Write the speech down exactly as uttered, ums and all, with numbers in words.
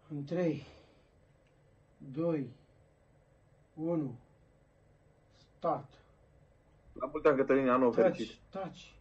În trei, doi, unu, start. La mulți ani, Cătălin, anul Taci, fericit. taci.